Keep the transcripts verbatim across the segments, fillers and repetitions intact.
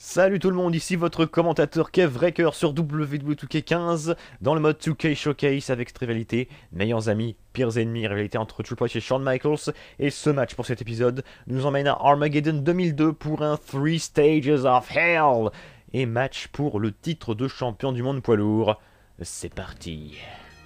Salut tout le monde, ici votre commentateur Kev Raker sur W W E deux K quinze dans le mode deux K Showcase avec cette rivalité, meilleurs amis, pires ennemis, rivalité entre Triple H et Shawn Michaels. Et ce match pour cet épisode nous emmène à Armageddon deux mille deux pour un Three Stages of Hell et match pour le titre de champion du monde poids lourd. C'est parti.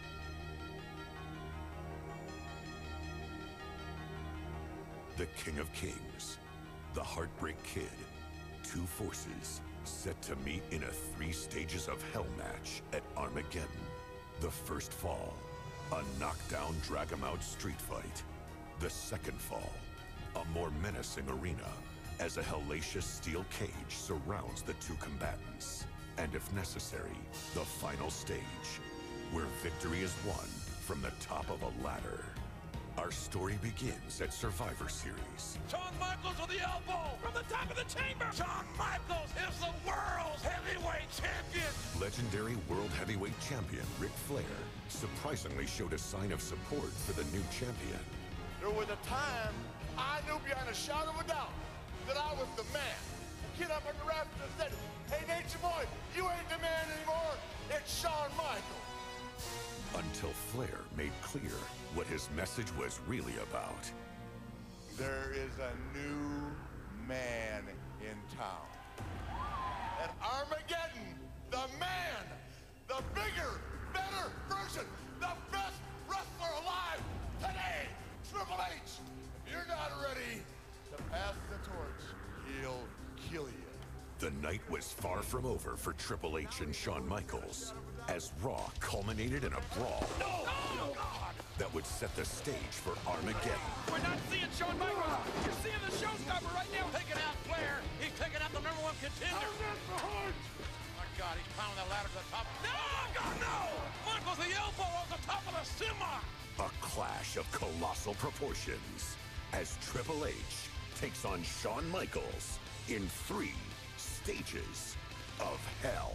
The King of Kings, the Heartbreak Kid. Two forces set to meet in a three stages of hell match at Armageddon. The first fall, a knockdown drag-em-out street fight. The second fall, a more menacing arena as a hellacious steel cage surrounds the two combatants. And if necessary, the final stage, where victory is won from the top of a ladder. Our story begins at Survivor Series. Shawn Michaels with the elbow from the top of the chamber. Shawn Michaels is the world's heavyweight champion. Legendary World Heavyweight Champion Ric Flair surprisingly showed a sign of support for the new champion. There was a time I knew beyond a shadow of a doubt that I was the man. Get up on the rafters and said, "Hey, Nature Boy, you ain't the man anymore. It's Shawn Michaels." Until Flair made clear what his message was really about. There is a new man in town. At Armageddon, the man, the bigger, better version, the best wrestler alive today, Triple H. If you're not ready to pass the torch, he'll kill you. The night was far from over for Triple H and Shawn Michaels, as Raw culminated in a brawl No! Oh, God! that would set the stage for Armageddon. We're not seeing Shawn Michaels. You're seeing the showstopper right now. Taking out Flair. He's taking out the number one contender. Oh, my God, he's pounding the ladder to the top. No, God, no! Michaels the elbow on the top of the semi. A clash of colossal proportions as Triple H takes on Shawn Michaels in three stages of hell.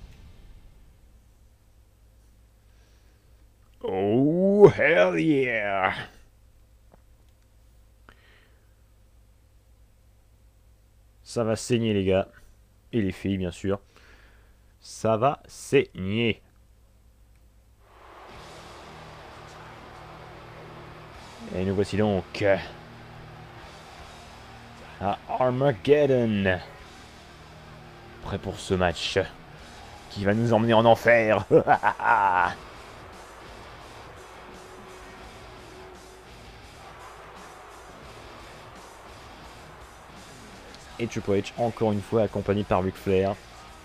Oh, hell yeah! Ça va saigner les gars. Et les filles bien sûr. Ça va saigner. Et nous voici donc à Armageddon. Prêt pour ce match qui va nous emmener en enfer. Et Triple H encore une fois accompagné par Ric Flair.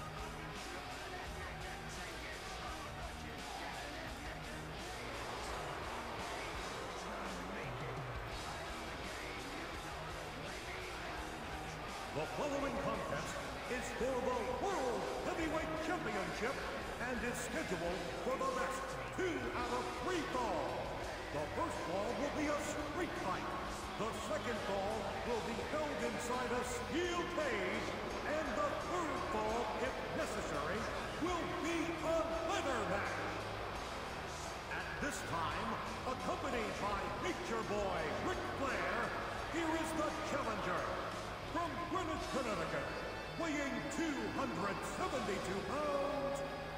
The following contest is for the World Heavyweight Championship and is scheduled for the next two out of three falls. The first fall will be a street fight. The second fall will be held inside a steel cage. And the third fall, if necessary, will be a ladder match. At this time, accompanied by Nature Boy Ric Flair, here is the challenger. From Greenwich, Connecticut, weighing two hundred seventy-two pounds,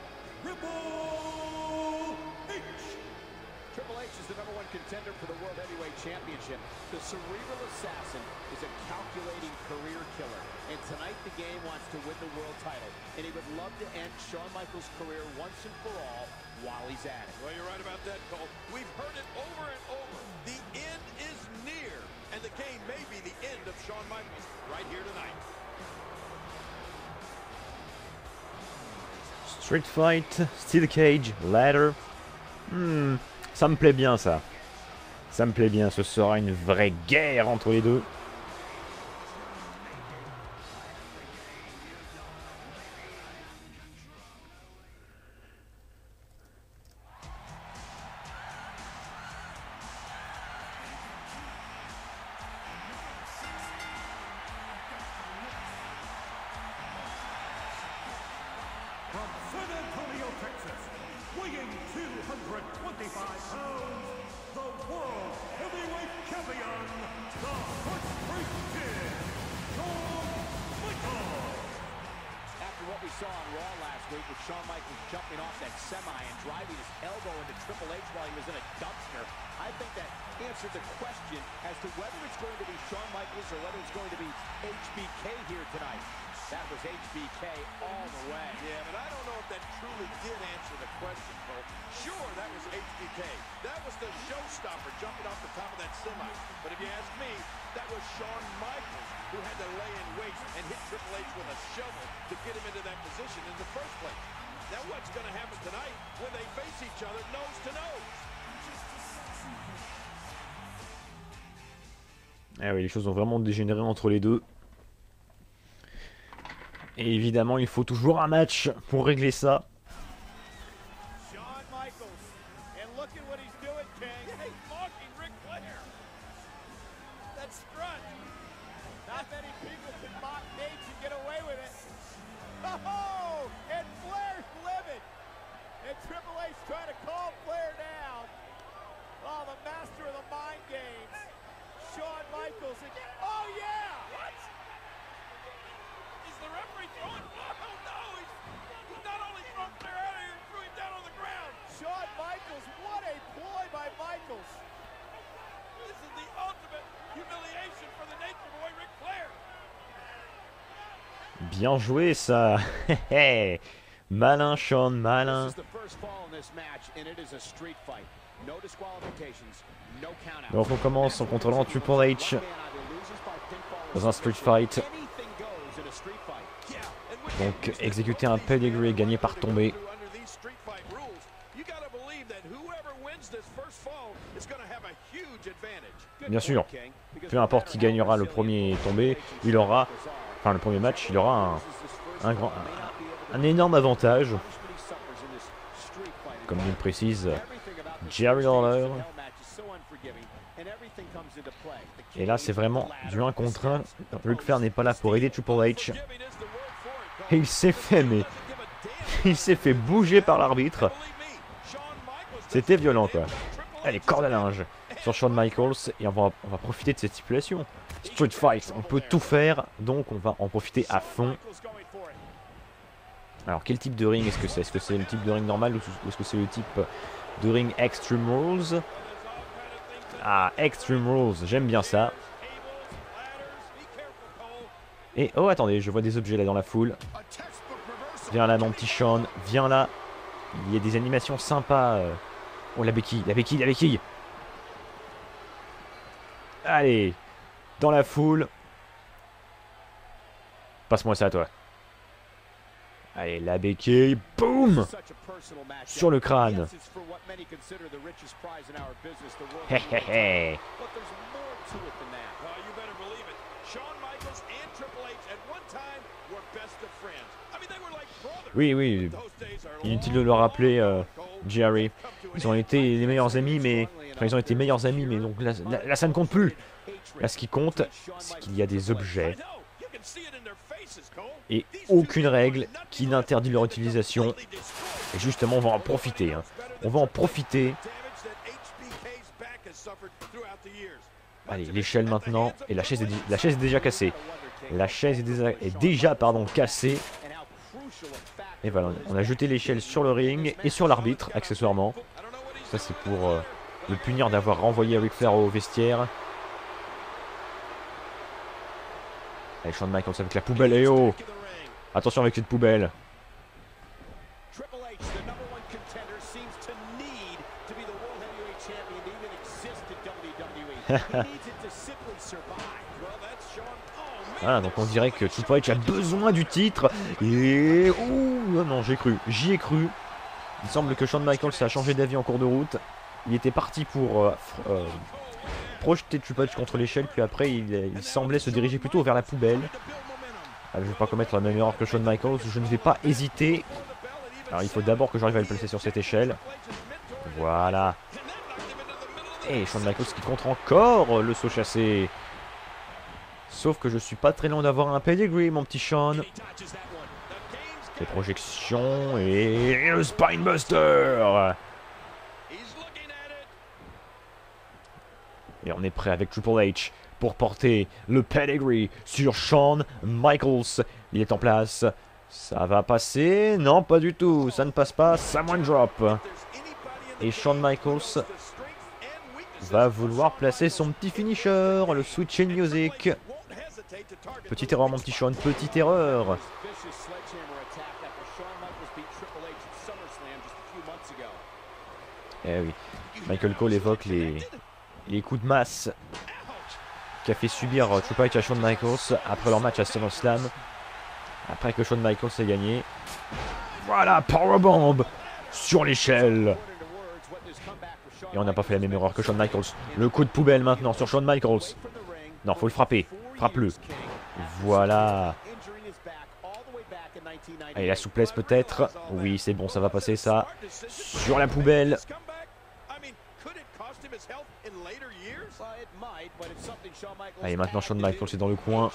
Triple H. Triple H is the number one contender for the World Heavyweight Championship. The cerebral assassin is a calculating career killer. And tonight the game wants to win the world title. And he would love to end Shawn Michaels' career once and for all while he's at it. Well, you're right about that, Cole. We've heard it over and over. The end is near. And the game may be the end of Shawn Michaels right here tonight. Street fight, steel cage, ladder. Hmm, ça me plaît bien ça. Ça me plaît bien, ce sera une vraie guerre entre les deux. From San Antonio, Texas, weighing two hundred twenty-five pounds, the World Heavyweight Champion, the Heartbreak Kid, Shawn Michaels. saw on Raw last week with Shawn Michaels jumping off that semi and driving his elbow into Triple H while he was in a dumpster. I think that answered the question as to whether it's going to be Shawn Michaels or whether it's going to be H B K here tonight. That was H B K all the way. Yeah, but I don't know if that truly did answer the question, Cole. Sure, that was H B K. That was the showstopper jumping off the top of that semi. But if you ask me, that was Shawn Michaels who had to lay in wait and hit Triple H with a shovel to get him into that position in the first place. Now what's going to happen tonight when they face each other nose to nose? Ah oui, les choses ont vraiment dégénéré entre les deux. Et évidemment, il faut toujours un match pour régler ça. Shawn Michaels, and look at what he's doing, King. He's mocking Ric Flair. That strut. Not many people can mock Nate and get away with it. Oh, and Flair's livid. And Triple H trying to calm Flair down. Oh, the master of the mind games. Shawn Michaels again. Oh, yeah. What? Is the referee throwing? Oh no! He's, he's not only thrown Flair out of here, he threw him down on the ground. Shawn Michaels, what a ploy by Michaels. This is the ultimate humiliation for the Nature Boy, Ric Flair. Bien joué ça. Malin Shawn, malin. This is the first fall in this match, and it is a street fight. No disqualifications, no countouts. Donc on commence en contrôlant Triple H dans un street fight. Donc exécuter un pedigree gagné par tombée. Bien sûr, peu importe qui gagnera le premier tombé, il aura, enfin le premier match, il aura un, un, grand, un, un énorme avantage. Comme il le précise Jerry Lawler. Et là c'est vraiment du un contre un. Ric Flair n'est pas là pour aider Triple H. Et il s'est fait mais il s'est fait bouger par l'arbitre. C'était violent quoi. Allez, corde à linge sur Shawn Michaels et on va, on va profiter de cette stipulation. Street Fight, on peut tout faire, donc on va en profiter à fond. Alors quel type de ring est-ce que c'est? Est-ce que c'est le type de ring normal ou est-ce que c'est le type de ring Extreme Rules? Ah, Extreme Rules, j'aime bien ça. Et oh attendez, je vois des objets là dans la foule. Viens là mon petit Shawn, viens là. Il y a des animations sympas. Oh la béquille, la béquille, la béquille. Allez, dans la foule. Passe-moi ça toi. Allez, la béquille, boum, sur le crâne. Hé hé hé. Oui, oui, inutile de le rappeler, euh, Jerry. Ils ont été les meilleurs amis, mais... Enfin, ils ont été meilleurs amis, mais donc là, là, là ça ne compte plus. Là, ce qui compte, c'est qu'il y a des objets. Et aucune règle qui n'interdit leur utilisation. Et justement, on va en profiter. Hein. On va en profiter. Allez, l'échelle maintenant. Et la chaise est, la chaise est déjà cassée. La chaise est déjà, est déjà pardon, cassée. Et voilà, on a jeté l'échelle sur le ring et sur l'arbitre, accessoirement. Ça, c'est pour euh, le punir d'avoir renvoyé Ric Flair au vestiaire. Allez, Shawn Michaels avec la poubelle. Et oh, attention avec cette poubelle. Voilà, donc on dirait que Triple H a besoin du titre. Et ouh, non, non, j'ai cru, j'y ai cru. Il semble que Shawn Michaels a changé d'avis en cours de route. Il était parti pour euh, euh, projeter Triple H contre l'échelle, puis après il, il semblait se diriger plutôt vers la poubelle. Alors, je ne vais pas commettre la même erreur que Shawn Michaels, je ne vais pas hésiter. Alors il faut d'abord que j'arrive à le placer sur cette échelle. Voilà. Et Shawn Michaels qui contre encore le saut chassé. Sauf que je suis pas très loin d'avoir un pedigree, mon petit Shawn. Les projections et le Spinebuster. Et on est prêt avec Triple H pour porter le pedigree sur Shawn Michaels. Il est en place. Ça va passer? Non, pas du tout. Ça ne passe pas. Samoan drop. Et Shawn Michaels va vouloir placer son petit finisher, le Switch in Music. Petite erreur, mon petit Shawn. Petite erreur. Eh oui. Michael Cole évoque les, les coups de masse qu'a fait subir Triple H à Shawn Michaels après leur match à SummerSlam. Après que Shawn Michaels ait gagné. Voilà, powerbomb sur l'échelle. Et on n'a pas fait la même erreur que Shawn Michaels. Le coup de poubelle maintenant sur Shawn Michaels. Non, faut le frapper. Frappe-le. Voilà. Allez, la souplesse peut-être. Oui, c'est bon, ça va passer ça. Sur la poubelle. Allez, maintenant Shawn Michaels est dans le coin.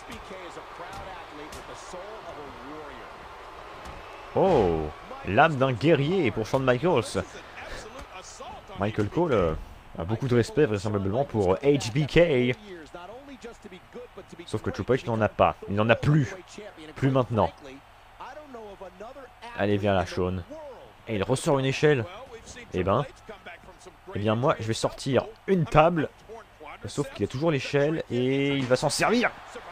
Oh, l'âme d'un guerrier pour Shawn Michaels. Michael Cole euh, a beaucoup de respect vraisemblablement pour H B K. Sauf que Triple H n'en a pas. Il n'en a plus. Plus maintenant. Allez, viens là, Shawn. Et il ressort une échelle. Eh ben, eh bien moi, je vais sortir une table. Sauf qu'il y a toujours l'échelle et il va s'en servir.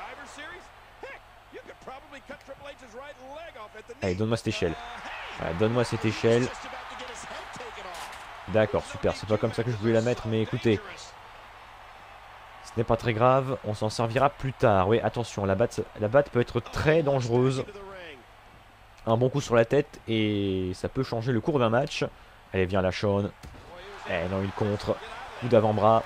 Allez, donne-moi cette échelle. Voilà, donne-moi cette échelle. D'accord, super. C'est pas comme ça que je voulais la mettre, mais écoutez. Ce n'est pas très grave. On s'en servira plus tard. Oui, attention, la batte, la batte peut être très dangereuse. Un bon coup sur la tête et ça peut changer le cours d'un match. Allez, viens là, Shawn. Eh non, il contre. Coup d'avant-bras.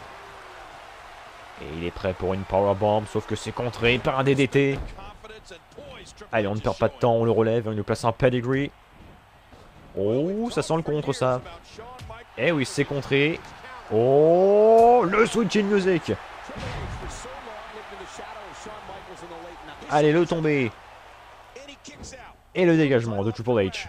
Et il est prêt pour une powerbomb, sauf que c'est contré par un D D T. Allez, on ne perd pas de temps, on le relève, on lui place un pedigree. Oh, ça sent le contre, ça. Eh oui, c'est contré. Oh, le switch in music. Allez, le tombé. Et le dégagement de Triple H.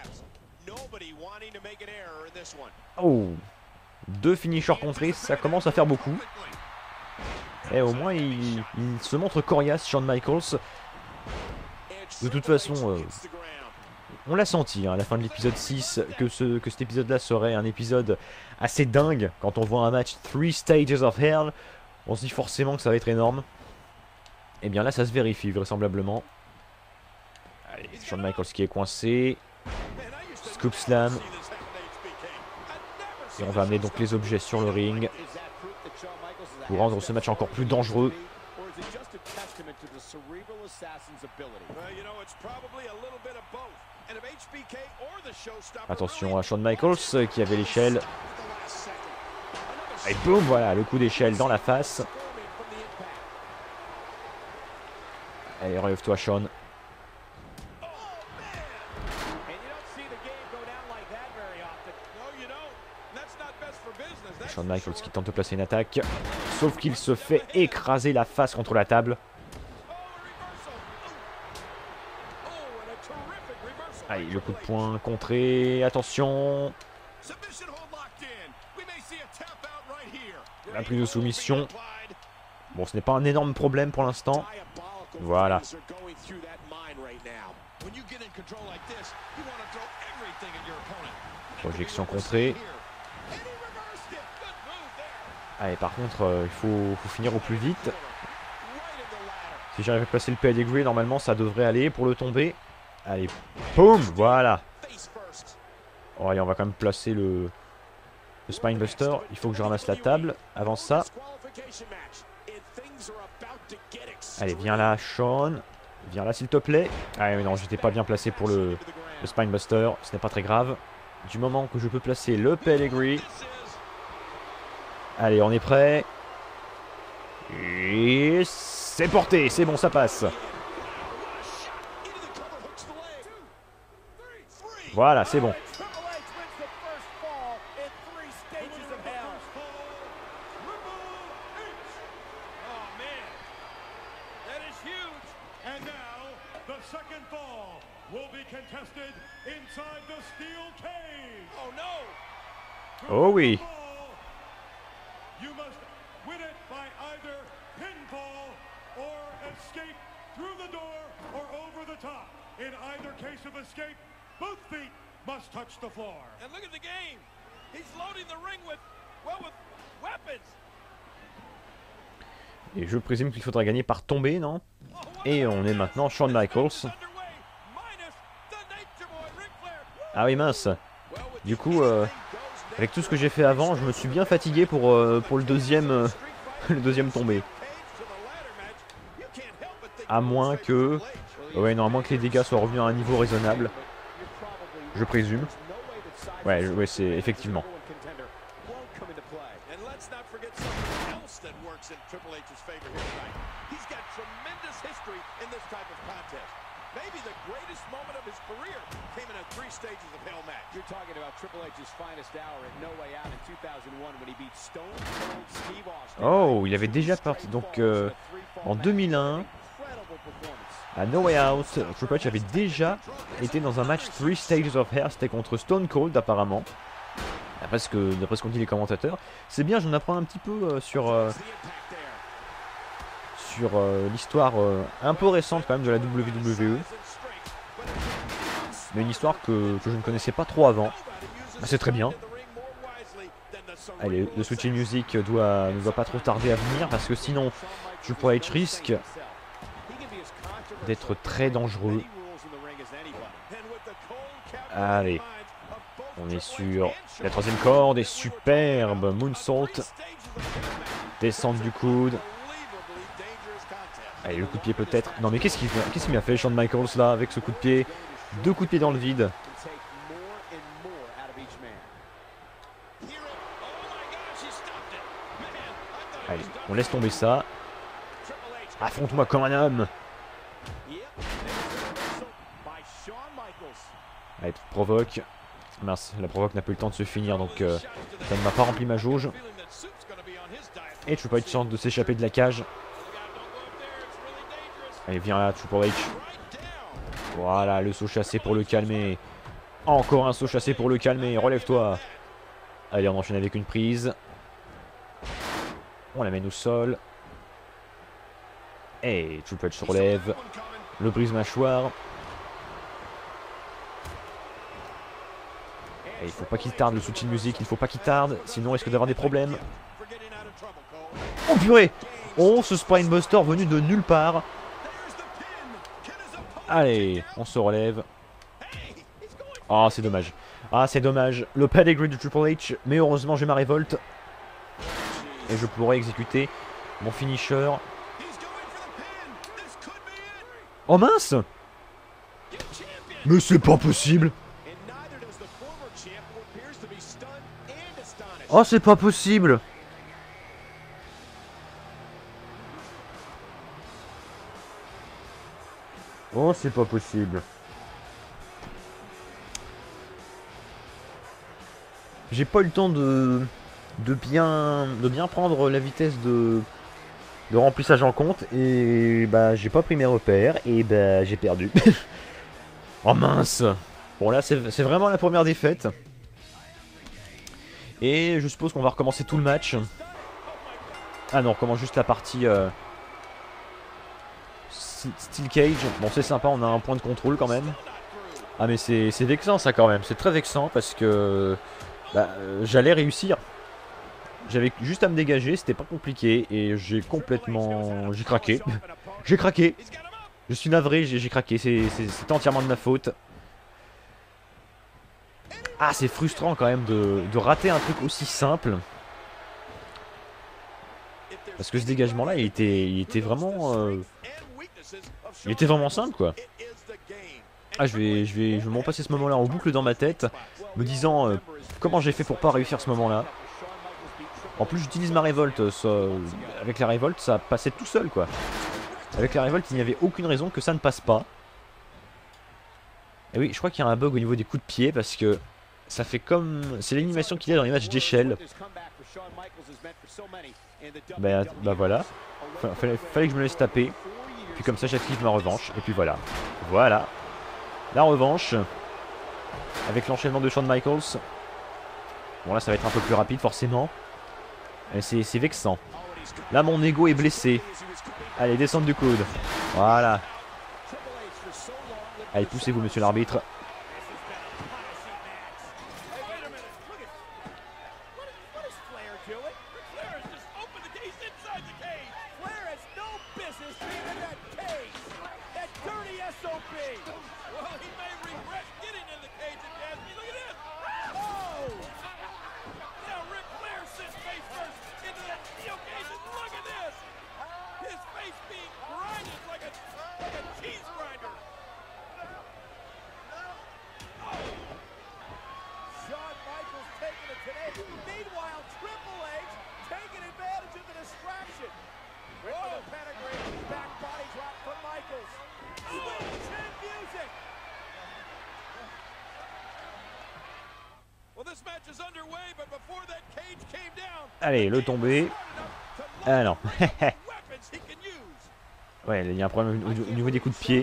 Oh, deux finishers contrés, ça commence à faire beaucoup. Et au moins, il, il se montre coriace, Shawn Michaels. De toute façon, euh, on l'a senti hein, à la fin de l'épisode six que, ce, que cet épisode-là serait un épisode assez dingue. Quand on voit un match Three Stages of Hell, on se dit forcément que ça va être énorme. Et bien là, ça se vérifie vraisemblablement. Allez, Shawn Michaels qui est coincé. Scoop Slam. Et on va amener donc les objets sur le ring pour rendre ce match encore plus dangereux. Attention à Shawn Michaels qui avait l'échelle. Et boum, voilà, le coup d'échelle dans la face. Allez, relève-toi, Shawn. Shawn Michaels qui tente de placer une attaque. Sauf qu'il se fait écraser la face contre la table. Allez, le coup de poing contré. Attention. La prise de soumission. Bon, ce n'est pas un énorme problème pour l'instant. Voilà. Projection contrée. Allez, par contre, euh, il faut, faut finir au plus vite. Si j'arrive à placer le pedigree, normalement, ça devrait aller pour le tomber. Allez, boum, voilà. Oh, allez, on va quand même placer le, le Spinebuster. Il faut que je ramasse la table. Avant ça. Allez, viens là, Shawn. Viens là, s'il te plaît. Ah mais non, j'étais pas bien placé pour le, le Spinebuster. Ce n'est pas très grave. Du moment que je peux placer le pedigree. Allez, on est prêt. Et c'est porté, c'est bon, ça passe. Voilà, c'est bon. Oh oui. You must win it by either pinfall or escape through the door or over the top. In either other case of escape, both feet must touch the floor. And look at the game. He's loading the ring with, well, with weapons. Et je présume qu'il faudra gagner par tomber, non? Et on est maintenant Shawn Michaels. Ah oui, mince. Du coup, euh, avec tout ce que j'ai fait avant, je me suis bien fatigué pour, euh, pour le deuxième, euh, le deuxième tombé. À moins que... Ouais, non, à moins que les dégâts soient revenus à un niveau raisonnable. Je présume. Ouais, ouais, c'est effectivement. Maybe the greatest moment of his career came in a three stages of hell match. You're talking about Triple H's finest hour at No Way Out in two thousand one when he beat Stone Cold Steve Austin. Oh, il avait déjà parti. Donc, euh, en deux mille un, à No Way Out, Triple H avait déjà été dans un match three stages of hell. C'était contre Stone Cold, apparemment. D'après ce que, d'après ce qu'ont dit les commentateurs. C'est bien, j'en apprends un petit peu euh, sur... Euh, sur euh, l'histoire euh, un peu récente quand même de la W W E. Mais une histoire que, que je ne connaissais pas trop avant. Bah, c'est très bien. Allez, le switching music doit, ne doit pas trop tarder à venir parce que sinon Triple H risque d'être très dangereux. Allez, on est sur la troisième corde et superbe moonsault. Descente du coude. Allez, le coup de pied peut-être. Non mais qu'est-ce qu'il qu'est-ce qu'il m'a fait Shawn Michaels là avec ce coup de pied? Deux coups de pied dans le vide. Allez, on laisse tomber ça. Affronte-moi comme un homme. Allez, provoque. Mince, la provoque n'a pas eu le temps de se finir donc euh, ça ne m'a pas rempli ma jauge. Et Triple H tente de s'échapper de la cage. Allez, viens là, Triple H. Voilà, le saut chassé pour le calmer. Encore un saut chassé pour le calmer. Relève-toi. Allez, on enchaîne avec une prise. On la mène au sol. Et Triple H se relève. Le brise-mâchoire. Et il faut pas qu'il tarde le switching music. Il faut pas qu'il tarde. Sinon, on risque d'avoir des problèmes. Oh purée! Oh, ce Spinebuster venu de nulle part. Allez, on se relève. Ah, oh, c'est dommage. Ah, c'est dommage. Le pedigree de Triple H. Mais heureusement, j'ai ma révolte. Et je pourrai exécuter mon finisher. Oh mince! Mais c'est pas possible! Oh, c'est pas possible! Oh, c'est pas possible. J'ai pas eu le temps de, de, bien, de bien prendre la vitesse de, de remplissage en compte. Et bah j'ai pas pris mes repères. Et bah j'ai perdu. Oh mince. Bon là c'est vraiment la première défaite. Et je suppose qu'on va recommencer tout le match. Ah non, on recommence juste la partie... Euh... Steel Cage, bon c'est sympa, on a un point de contrôle quand même. Ah mais c'est vexant ça quand même, c'est très vexant parce que bah, euh, j'allais réussir. J'avais juste à me dégager, c'était pas compliqué et j'ai complètement... j'ai craqué. J'ai craqué. Je suis navré, j'ai craqué, c'est entièrement de ma faute. Ah c'est frustrant quand même de, de rater un truc aussi simple. Parce que ce dégagement là il était, il était vraiment... Euh, Il était vraiment simple quoi. Ah je vais je vais je vais m'en passer ce moment là en boucle dans ma tête, me disant euh, comment j'ai fait pour pas réussir ce moment là. En plus j'utilise ma révolte, ça, avec la révolte ça passait tout seul quoi. Avec la révolte il n'y avait aucune raison que ça ne passe pas. Et oui je crois qu'il y a un bug au niveau des coups de pied parce que ça fait comme... c'est l'animation qu'il y a dans les matchs d'échelle. Bah, bah voilà, fallait, fallait que je me laisse taper. Puis comme ça j'active ma revanche. Et puis voilà. Voilà. La revanche. Avec l'enchaînement de Shawn Michaels. Bon là ça va être un peu plus rapide forcément. C'est vexant. Là mon ego est blessé. Allez descente du coude. Voilà. Allez, poussez-vous, monsieur l'arbitre. Allez, le tombé. Ah non. Ouais, il y a un problème au, au niveau des coups de pied.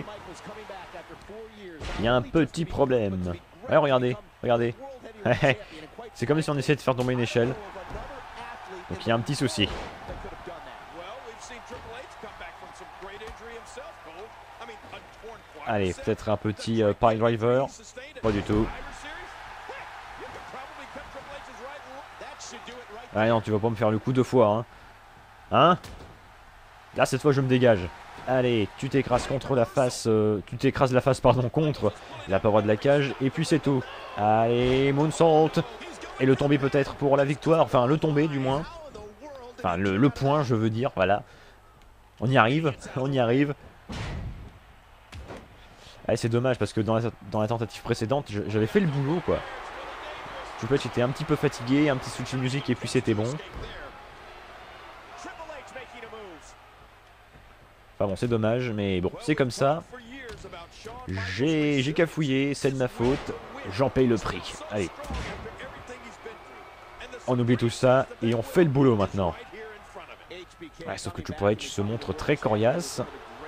Il y a un petit problème. Ouais, regardez, regardez. C'est comme si on essayait de faire tomber une échelle. Donc il y a un petit souci. Allez, peut-être un petit euh, pile driver. Pas du tout. Ah non, tu vas pas me faire le coup deux fois, hein. Hein? Là, cette fois, je me dégage. Allez, tu t'écrases contre la face... Euh, tu t'écrases la face, pardon, contre la paroi de la cage. Et puis, c'est tout. Allez, moonsault. Et le tombé peut-être pour la victoire. Enfin, le tombé, du moins. Enfin, le, le point, je veux dire. Voilà. On y arrive. On y arrive. Allez, c'est dommage, parce que dans la, dans la tentative précédente, j'avais fait le boulot, quoi. Triple H était un petit peu fatigué, un petit switch de musique et puis c'était bon. Enfin bon, c'est dommage, mais bon, c'est comme ça. J'ai cafouillé, c'est de ma faute. J'en paye le prix. Allez. On oublie tout ça et on fait le boulot maintenant. Ouais, sauf que Triple H se montre très coriace.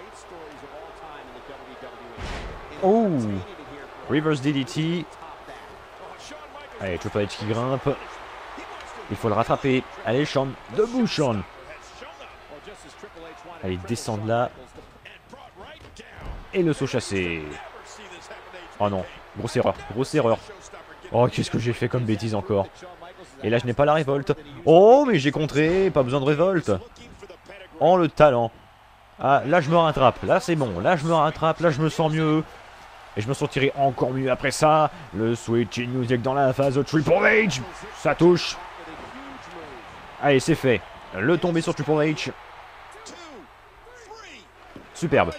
Oh! Reverse D D T. Allez, Triple H qui grimpe. Il faut le rattraper. Allez, Shawn. Debout, Shawn. Allez, descendre là. Et le saut chassé. Oh non. Grosse erreur. Grosse erreur. Oh, qu'est-ce que j'ai fait comme bêtise encore. Et là, je n'ai pas la révolte. Oh, mais j'ai contré. Pas besoin de révolte. Oh, le talent. Ah, là, je me rattrape. Là, c'est bon. Là, je me rattrape. Là, je me sens mieux. Et je me sentirai encore mieux après ça. Le switch in music dans la phase de Triple H. Ça touche. Allez, c'est fait. Le tombé sur Triple H. Superbe.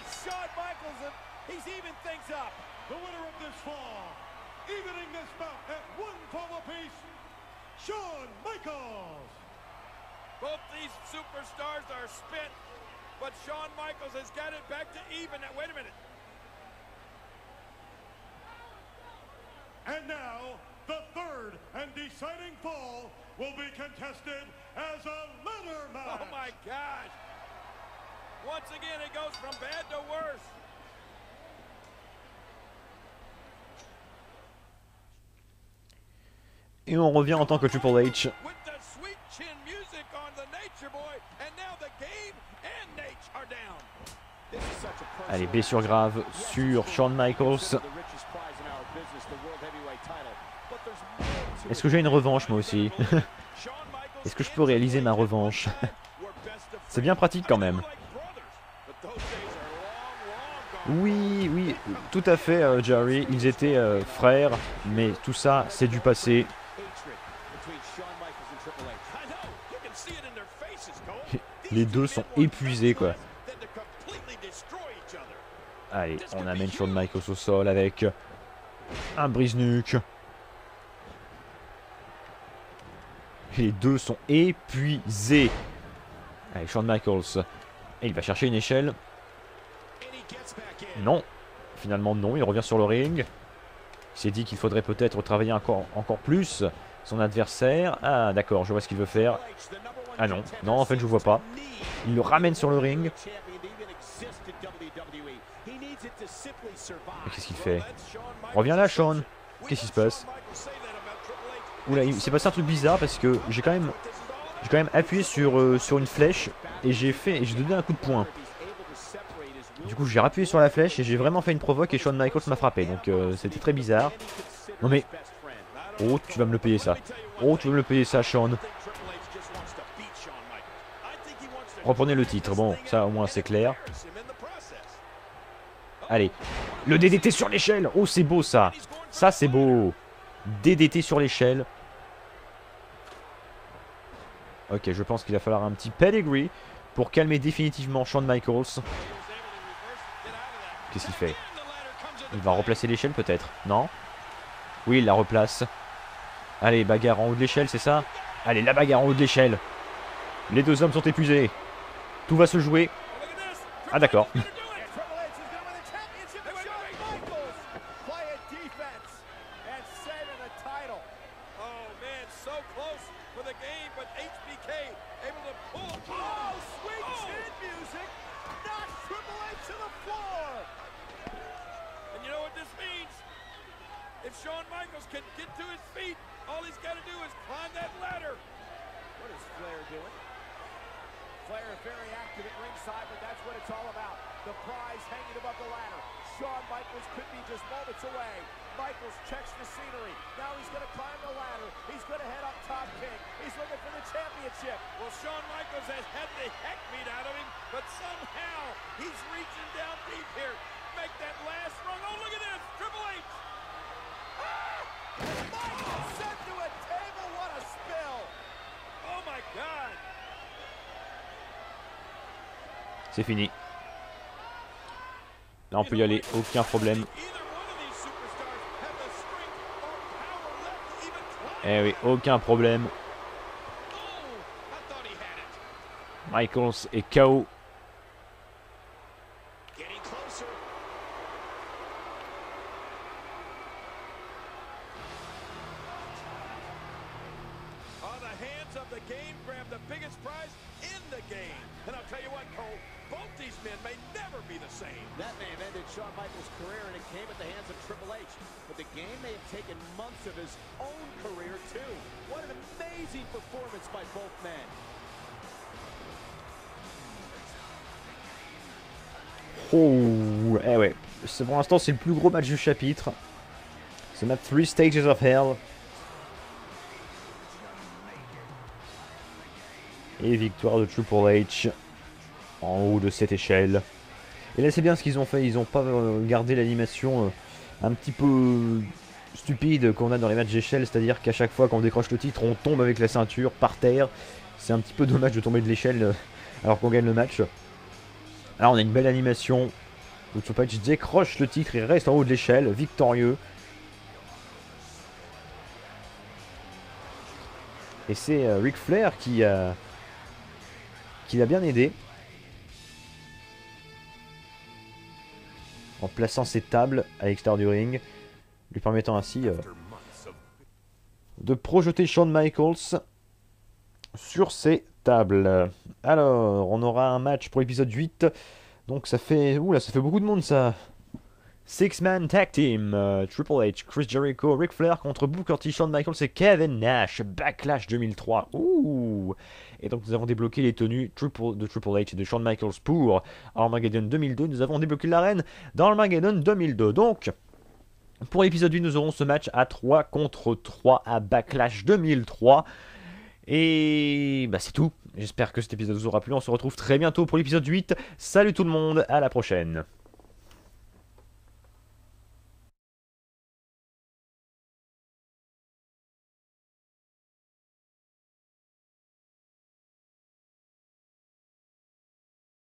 And now, the third and deciding fall will be contested as a ladder match. Oh my gosh! Once again, it goes from bad to worse. Et on revient en tant que Triple H. With the sweet chin music on the Nature Boy, and now the game and Nate are down. Allez, blessure grave sur Shawn Michaels. Est-ce que j'ai une revanche moi aussi? Est-ce que je peux réaliser ma revanche? C'est bien pratique quand même. Oui, oui, tout à fait, euh, Jerry. Ils étaient euh, frères, mais tout ça, c'est du passé. Les deux sont épuisés, quoi. Allez, on amène Shawn Michaels au sol avec un brise-nuque. Les deux sont épuisés. Allez, Shawn Michaels. Et il va chercher une échelle. Non. Finalement, non. Il revient sur le ring. Il s'est dit qu'il faudrait peut-être travailler encore, encore plus son adversaire. Ah, d'accord. Je vois ce qu'il veut faire. Ah non. Non, en fait, je ne vois pas. Il le ramène sur le ring. Qu'est-ce qu'il fait? Reviens là, Shawn. Qu'est-ce qui se passe? Oula, il s'est passé un truc bizarre parce que j'ai quand même, j'ai quand même appuyé sur, euh, sur une flèche et j'ai fait, et j'ai donné un coup de poing. Du coup j'ai rappuyé sur la flèche et j'ai vraiment fait une provoque et Shawn Michaels m'a frappé. Donc euh, c'était très bizarre. Non mais... Oh tu vas me le payer ça. Oh tu vas me le payer ça Shawn. Reprenez le titre. Bon ça au moins c'est clair. Allez. Le D D T sur l'échelle. Oh c'est beau ça. Ça c'est beau. D D T sur l'échelle. Ok je pense qu'il va falloir un petit pedigree pour calmer définitivement Shawn Michaels. Qu'est-ce qu'il fait? Il va replacer l'échelle peut-être? Non? Oui, il la replace. Allez, bagarre en haut de l'échelle, c'est ça? Allez, la bagarre en haut de l'échelle. Les deux hommes sont épuisés. Tout va se jouer. Ah d'accord. If Shawn Michaels can get to his feet, all he's got to do is climb that ladder. What is Flair doing? Flair very active at ringside, but that's what it's all about. The prize hanging above the ladder. Shawn Michaels could be just moments away. Michaels checks the scenery. Now he's going to climb the ladder. He's going to head up top king. He's looking for the championship. Well, Shawn Michaels has had the heck beat out of him, but somehow he's reaching down deep here. Make that last rung. Oh, look at this. Triple H. Michael sent to a table, what a spill! Oh my God! C'est fini. Là on peut y aller, aucun problème. Eh oui, aucun problème. Michaels est K O. Of the game, grab the biggest prize in the game. And I'll tell you what, Cole, both these men may never be the same. That may have ended Shawn Michaels' career, and it came at the hands of Triple H. But the game may have taken months of his own career, too. What an amazing performance by both men. Oh, eh ouais. Pour l'instant, c'est le plus gros match du chapitre. C'est notre Three Stages of Hell. Et victoire de Triple H en haut de cette échelle. Et là c'est bien ce qu'ils ont fait, ils n'ont pas gardé l'animation euh, un petit peu stupide qu'on a dans les matchs d'échelle, c'est-à-dire qu'à chaque fois qu'on décroche le titre, on tombe avec la ceinture par terre. C'est un petit peu dommage de tomber de l'échelle euh, alors qu'on gagne le match. Là on a une belle animation. Le Triple H décroche le titre, il reste en haut de l'échelle, victorieux. Et c'est euh, Ric Flair qui a... qui l'a bien aidé en plaçant ses tables à l'extérieur du ring, lui permettant ainsi euh, de projeter Shawn Michaels sur ses tables. Alors, on aura un match pour l'épisode huit, donc ça fait... Ouh là, ça fait beaucoup de monde ça. Six-man tag team, euh, Triple H, Chris Jericho, Ric Flair contre Booker T, Shawn Michaels et Kevin Nash, Backlash deux mille trois. Ouh. Et donc nous avons débloqué les tenues Triple, de Triple H et de Shawn Michaels pour Armageddon deux mille deux. Nous avons débloqué l'arène dans Armageddon deux mille deux. Donc, pour l'épisode huit, nous aurons ce match à trois contre trois à Backlash deux mille trois. Et bah c'est tout. J'espère que cet épisode vous aura plu. On se retrouve très bientôt pour l'épisode huit. Salut tout le monde, à la prochaine.